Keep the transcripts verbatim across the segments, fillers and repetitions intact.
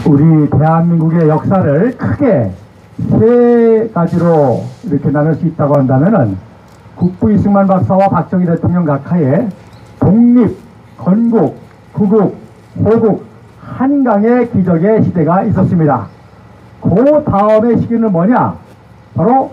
우리 대한민국의 역사를 크게 세 가지로 이렇게 나눌 수 있다고 한다면은 국부 이승만 박사와 박정희 대통령 각하의 독립, 건국, 구국, 호국, 한강의 기적의 시대가 있었습니다. 그 다음의 시기는 뭐냐? 바로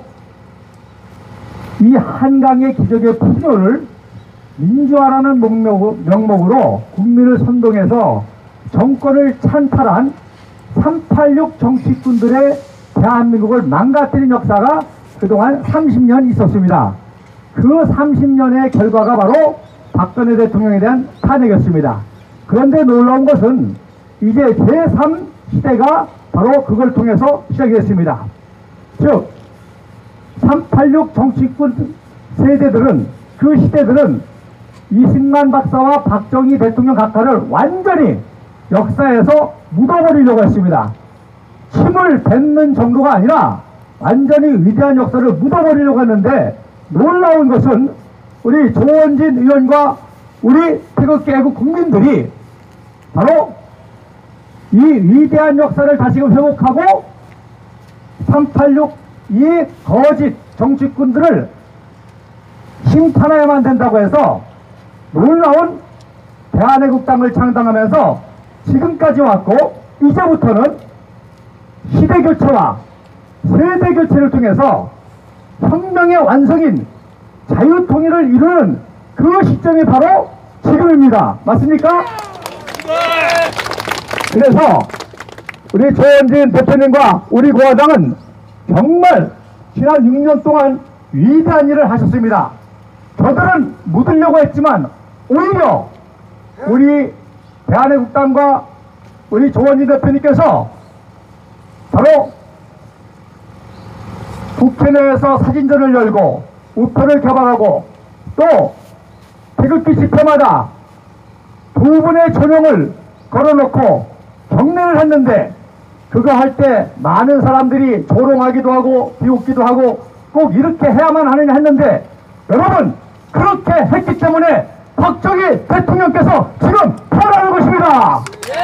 이 한강의 기적의 풍요를 민주화라는 명목으로 국민을 선동해서 정권을 찬탈한 삼팔육 정치꾼들의 대한민국을 망가뜨린 역사가 그동안 삼십 년 있었습니다. 그 삼십 년의 결과가 바로 박근혜 대통령에 대한 탄핵이었습니다. 그런데 놀라운 것은 이제 제삼 시대가 바로 그걸 통해서 시작이 됐습니다. 즉 삼팔육 정치꾼 세대들은, 그 시대들은 이승만 박사와 박정희 대통령 각하를 완전히 역사에서 묻어버리려고 했습니다. 침을 뱉는 정도가 아니라 완전히 위대한 역사를 묻어버리려고 했는데, 놀라운 것은 우리 조원진 의원과 우리 태극기 애국 국민들이 바로 이 위대한 역사를 다시금 회복하고 삼팔육 이 거짓 정치꾼들을 심판해야만 된다고 해서 놀라운 대한애국당을 창당하면서 지금까지 왔고, 이제부터는 시대교체와 세대교체를 통해서 혁명의 완성인 자유통일을 이루는 그 시점이 바로 지금입니다. 맞습니까? 그래서 우리 조원진 대표님과 우리 공화당은 정말 지난 육 년 동안 위대한 일을 하셨습니다. 저들은 묻으려고 했지만 오히려 우리 대한애국당과 우리 조원진 대표님께서 바로 국회 내에서 사진전을 열고 우표를 개발하고 또 태극기 집회마다 두 분의 전용을 걸어놓고 경례를 했는데, 그거 할 때 많은 사람들이 조롱하기도 하고 비웃기도 하고 꼭 이렇게 해야만 하느냐 했는데, 여러분 그렇게 했기 때문에 박정희 대통령께서 지금 부활하는 것입니다.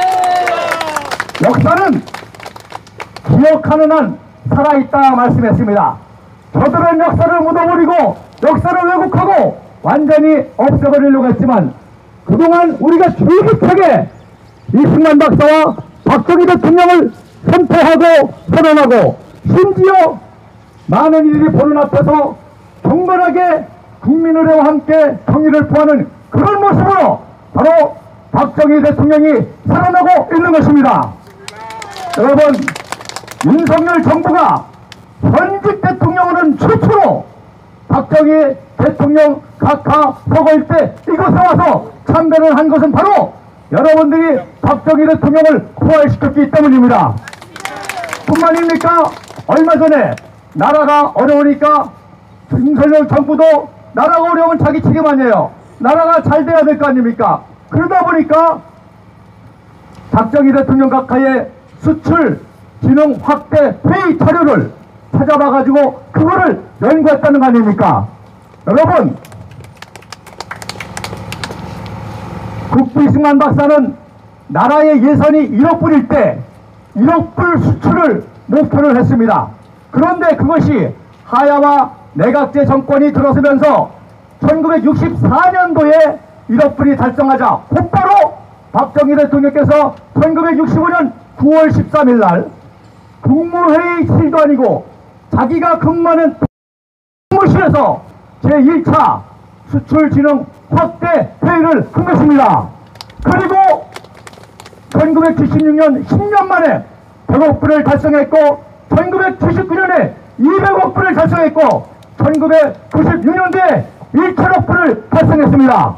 역사는 기억하는 한 살아있다 말씀했습니다. 저들은 역사를 묻어버리고 역사를 왜곡하고 완전히 없애버리려고 했지만, 그동안 우리가 줄기차게 이승만 박사와 박정희 대통령을 선포하고 선언하고, 심지어 많은 이들이 보는 앞에서 경건하게 국민의례와 함께 정의를 구하는 그런 모습으로 바로 박정희 대통령이 살아나고 있는 것입니다. 여러분, 윤석열 정부가 현직 대통령은 최초로 박정희 대통령 각하 서거일 때 이곳에 와서 참배를 한 것은 바로 여러분들이 박정희 대통령을 부활시켰기 때문입니다. 뿐만입니까? 얼마 전에 나라가 어려우니까 윤석열 정부도 나라가 어려우면 자기 책임 아니에요. 나라가 잘 돼야 될 거 아닙니까? 그러다 보니까 박정희 대통령 각하의 수출 진흥 확대 회의 자료를 찾아봐가지고 그거를 연구했다는 거 아닙니까? 여러분, 국부 이승만 박사는 나라의 예산이 일억 불일 때 일억 불 수출을 목표를 했습니다. 그런데 그것이 하야와 내각제 정권이 들어서면서 천구백육십사 년도에 일억 불이 달성하자 곧바로 박정희 대통령께서 천구백육십오 년 구월 십삼일 날 국무회의 실도 아니고 자기가 근무하는 국무실에서 제일 차 수출진흥 확대 회의를 한 것입니다. 그리고 천구백칠십육 년 십 년 만에 백억 불을 달성했고, 천구백칠십구 년에 이백억 불을 달성했고, 천구백구십육 년도에 천억 불을 달성했습니다.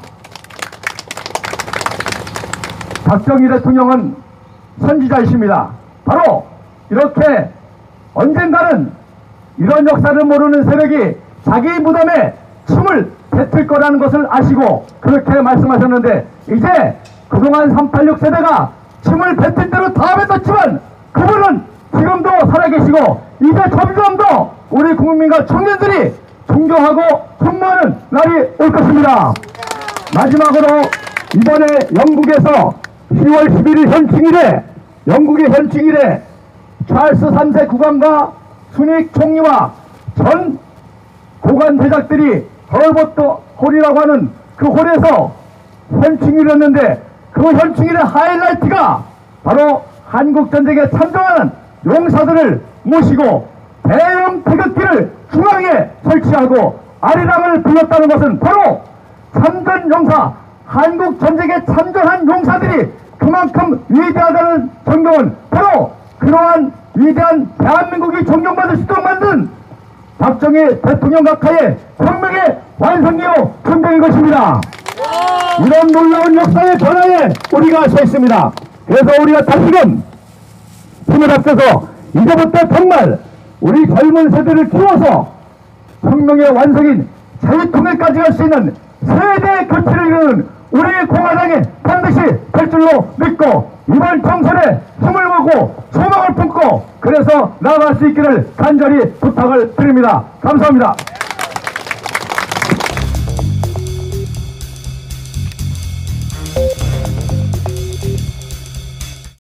박정희 대통령은 선지자이십니다. 바로 이렇게 언젠가는 이런 역사를 모르는 세력이 자기 무덤에 침을 뱉을 거라는 것을 아시고 그렇게 말씀하셨는데, 이제 그동안 삼팔육 세대가 침을 뱉을 대로 다 뱉었지만 그분은 지금도 살아계시고 이제 점점 더 우리 국민과 청년들이 존경하고 선모하는 날이 올 것입니다. 마지막으로 이번에 영국에서 시월 십일일 현충일에 영국의 현충 이래 찰스 삼 세 국왕과 순익 총리와 전 고관 대작들이 헐버트 홀이라고 하는 그 홀에서 현충일을 했는데, 그 현충일의 하이라이트가 바로 한국전쟁에 참전하는 용사들을 모시고 대형 태극기를 중앙에 설치하고 아리랑을 불렀다는 것은 바로 참전 용사, 한국전쟁에 참전한 용사들이 그만큼 위대하다는 존경은 바로 그러한 위대한 대한민국이 존경받을 수 있도록 만든 박정희 대통령 각하의 혁명의 완성이요 존경인 것입니다. 이런 놀라운 역사의 변화에 우리가 서 있습니다. 그래서 우리가 다시금 힘을 합쳐서 이제부터 정말 우리 젊은 세대를 키워서 혁명의 완성인 자유통일까지 갈 수 있는 세대 교체를 이루는 우리 공화당이 반드시 될 줄로 믿고 이번 총선에 힘을 모으고 소망을 품고 그래서 나아갈 수 있기를 간절히 부탁을 드립니다. 감사합니다.